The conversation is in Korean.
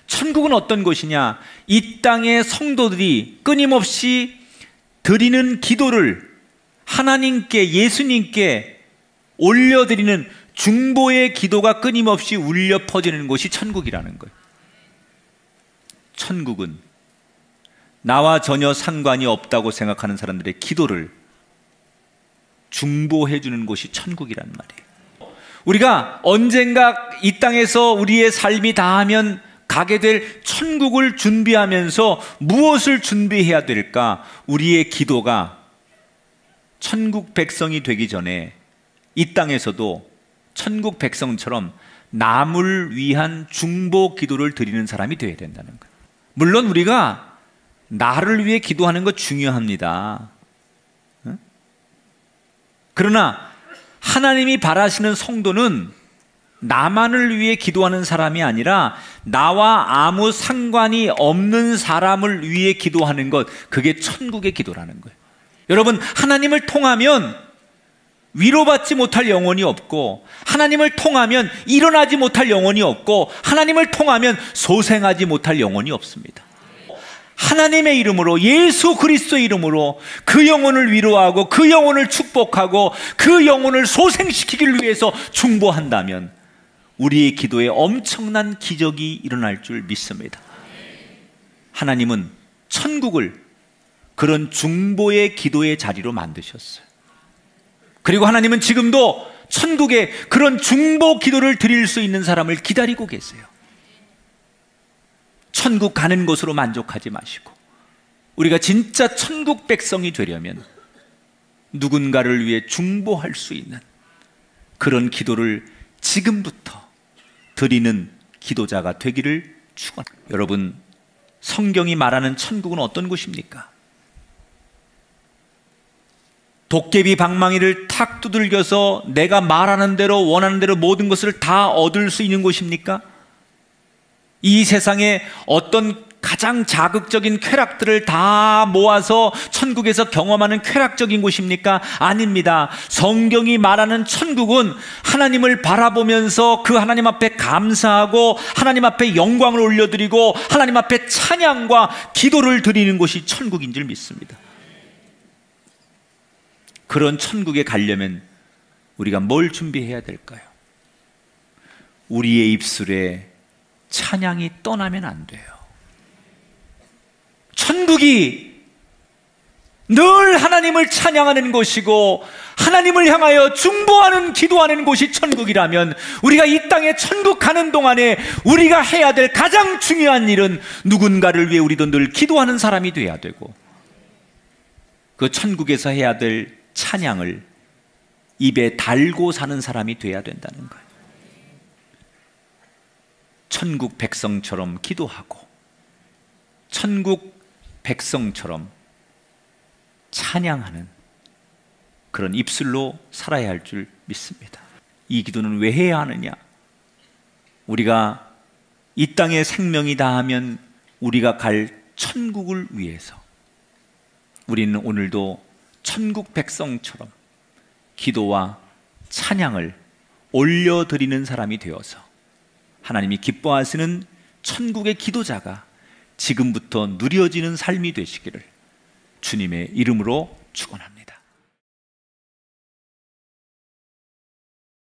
천국은 어떤 곳이냐? 이 땅의 성도들이 끊임없이 드리는 기도를 하나님께, 예수님께 올려드리는 중보의 기도가 끊임없이 울려 퍼지는 곳이 천국이라는 거예요. 천국은 나와 전혀 상관이 없다고 생각하는 사람들의 기도를 중보해 주는 곳이 천국이란 말이에요. 우리가 언젠가 이 땅에서 우리의 삶이 다하면 가게 될 천국을 준비하면서 무엇을 준비해야 될까? 우리의 기도가 천국 백성이 되기 전에 이 땅에서도 천국 백성처럼 남을 위한 중보 기도를 드리는 사람이 되어야 된다는 거예요. 물론 우리가 나를 위해 기도하는 거 중요합니다. 그러나 하나님이 바라시는 성도는 나만을 위해 기도하는 사람이 아니라 나와 아무 상관이 없는 사람을 위해 기도하는 것, 그게 천국의 기도라는 거예요. 여러분, 하나님을 통하면 위로받지 못할 영혼이 없고, 하나님을 통하면 일어나지 못할 영혼이 없고, 하나님을 통하면 소생하지 못할 영혼이 없습니다. 하나님의 이름으로, 예수 그리스도의 이름으로 그 영혼을 위로하고 그 영혼을 축복하고 그 영혼을 소생시키기를 위해서 중보한다면 우리의 기도에 엄청난 기적이 일어날 줄 믿습니다. 하나님은 천국을 그런 중보의 기도의 자리로 만드셨어요. 그리고 하나님은 지금도 천국에 그런 중보 기도를 드릴 수 있는 사람을 기다리고 계세요. 천국 가는 것으로 만족하지 마시고, 우리가 진짜 천국 백성이 되려면 누군가를 위해 중보할 수 있는 그런 기도를 지금부터 드리는 기도자가 되기를 축원합니다. 여러분, 성경이 말하는 천국은 어떤 곳입니까? 도깨비 방망이를 탁 두들겨서 내가 말하는 대로, 원하는 대로 모든 것을 다 얻을 수 있는 곳입니까? 이 세상에 어떤 가장 자극적인 쾌락들을 다 모아서 천국에서 경험하는 쾌락적인 곳입니까? 아닙니다. 성경이 말하는 천국은 하나님을 바라보면서 그 하나님 앞에 감사하고 하나님 앞에 영광을 올려드리고 하나님 앞에 찬양과 기도를 드리는 곳이 천국인 줄 믿습니다. 그런 천국에 가려면 우리가 뭘 준비해야 될까요? 우리의 입술에 찬양이 떠나면 안 돼요. 천국이 늘 하나님을 찬양하는 곳이고 하나님을 향하여 중보하는, 기도하는 곳이 천국이라면 우리가 이 땅에 천국 가는 동안에 우리가 해야 될 가장 중요한 일은 누군가를 위해 우리도 늘 기도하는 사람이 돼야 되고, 그 천국에서 해야 될 찬양을 입에 달고 사는 사람이 돼야 된다는 거예요. 천국 백성처럼 기도하고 천국 백성처럼 찬양하는 그런 입술로 살아야 할 줄 믿습니다. 이 기도는 왜 해야 하느냐? 우리가 이 땅에 생명이 다하면 우리가 갈 천국을 위해서 우리는 오늘도 천국 백성처럼 기도와 찬양을 올려드리는 사람이 되어서 하나님이 기뻐하시는 천국의 기도자가 지금부터 누려지는 삶이 되시기를 주님의 이름으로 축원합니다.